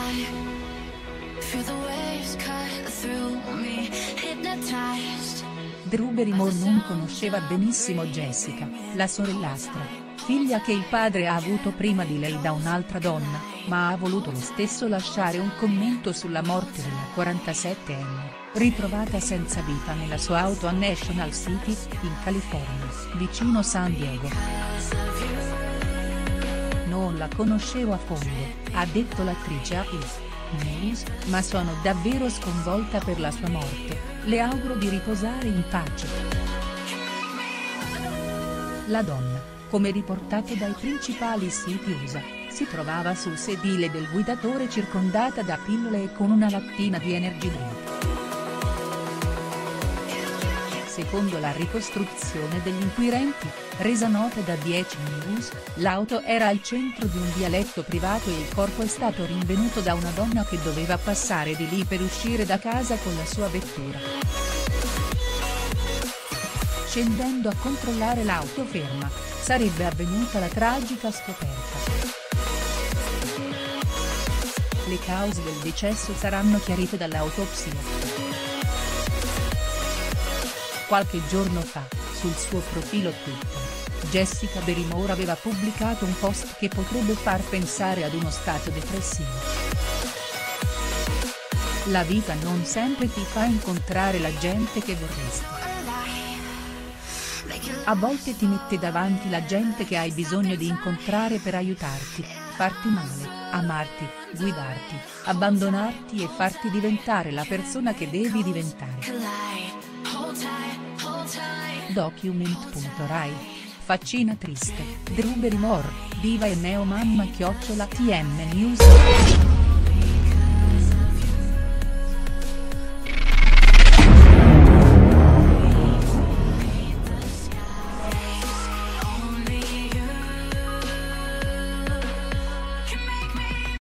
Drew Barrymore non conosceva benissimo Jessica, la sorellastra, figlia che il padre ha avuto prima di lei da un'altra donna, ma ha voluto lo stesso lasciare un commento sulla morte della 47enne, ritrovata senza vita nella sua auto a National City, in California, vicino San Diego. "Non la conoscevo a fondo", ha detto l'attrice a News, "ma sono davvero sconvolta per la sua morte, le auguro di riposare in pace". La donna, come riportato dai principali siti USA, si trovava sul sedile del guidatore circondata da pillole e con una lattina di energy drink. Secondo la ricostruzione degli inquirenti, resa nota da 10 News, l'auto era al centro di un vialetto privato e il corpo è stato rinvenuto da una donna che doveva passare di lì per uscire da casa con la sua vettura. Scendendo a controllare l'auto ferma, sarebbe avvenuta la tragica scoperta. Le cause del decesso saranno chiarite dall'autopsia. Qualche giorno fa, sul suo profilo Twitter, Jessica Barrymore aveva pubblicato un post che potrebbe far pensare ad uno stato depressivo. "La vita non sempre ti fa incontrare la gente che vorresti. A volte ti mette davanti la gente che hai bisogno di incontrare per aiutarti, farti male, amarti, guidarti, abbandonarti e farti diventare la persona che devi diventare". Document.rai. Faccina triste, Drew Barrymore, diva e neo mamma @TM News.